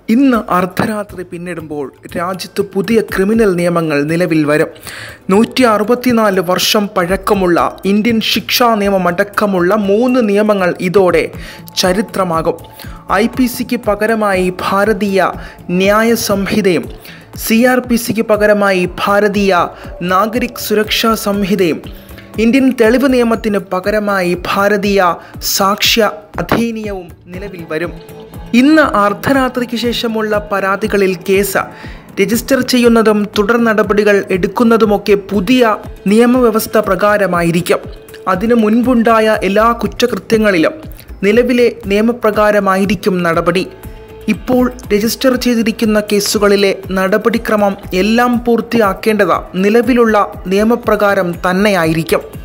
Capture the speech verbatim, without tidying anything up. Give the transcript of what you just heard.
ഇന്ന് അർദ്ധരാത്രി പിന്നിടുമ്പോൾ രാജ്യത്ത് പുതിയ ക്രിമിനൽ നിയമങ്ങൾ നിലവിൽ വരും. നൂറ്റി അറുപത്തിനാല് വർഷം പഴക്കമുള്ള ഇന്ത്യൻ ശിക്ഷാ നിയമമടക്കമുള്ള മൂന്ന് നിയമങ്ങൾ ഇതോടെ ചരിത്രമാകും. ഐ പി സിക്ക് പകരമായി ഭാരതീയ ന്യായ സംഹിതയും സി ആർ പി സിക്ക് പകരമായി ഭാരതീയ നാഗരിക് സുരക്ഷാ സംഹിതയും ഇന്ത്യൻ തെളിവ് നിയമത്തിന് പകരമായി ഭാരതീയ സാക്ഷ്യ അധീനിയവും നിലവിൽ വരും. ഇന്ന് അർദ്ധരാത്രിക്ക് ശേഷമുള്ള പരാതികളിൽ കേസ് രജിസ്റ്റർ ചെയ്യുന്നതും തുടർ നടപടികൾ എടുക്കുന്നതുമൊക്കെ പുതിയ നിയമവ്യവസ്ഥ പ്രകാരമായിരിക്കും. അതിനു മുൻപുണ്ടായ എല്ലാ കുറ്റകൃത്യങ്ങളിലും നിലവിലെ നിയമപ്രകാരമായിരിക്കും നടപടി. ഇപ്പോൾ രജിസ്റ്റർ ചെയ്തിരിക്കുന്ന കേസുകളിലെ നടപടിക്രമം എല്ലാം പൂർത്തിയാക്കേണ്ടത് നിലവിലുള്ള നിയമപ്രകാരം തന്നെയായിരിക്കും.